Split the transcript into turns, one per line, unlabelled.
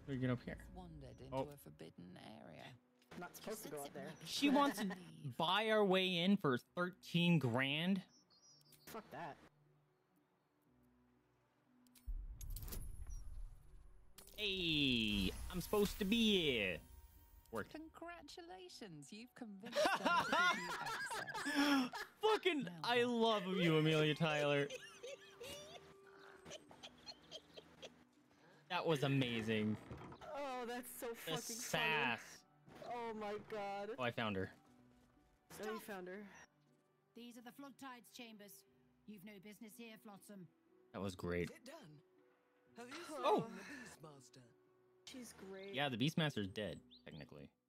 We get up here.
Wandered into
Oh.
a forbidden area.
I'm not supposed to go up there.
She wants to buy our way in for 13 grand.
Fuck that.
Hey, I'm supposed to be here. Worked.
Congratulations, you've convinced them to give you access.
Fucking, I love you, Amelia Tyler. That was amazing.
Oh, that's so
The
fucking
sass.
funny. Oh my god.
Oh, I found her.
So you found her.
These are the Flood Tides chambers. You've no business here, Flotsam.
That was great.
Sit down. Have you
Oh.
seen the Beastmaster?
She's great.
Yeah, the Beastmaster's dead, technically.